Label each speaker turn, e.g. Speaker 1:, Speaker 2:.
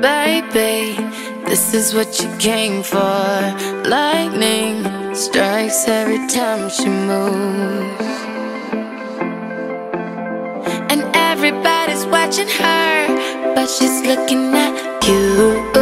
Speaker 1: baby, this is what you came for. Lightning strikes every time she moves, and everybody's watching her, but she's looking at you.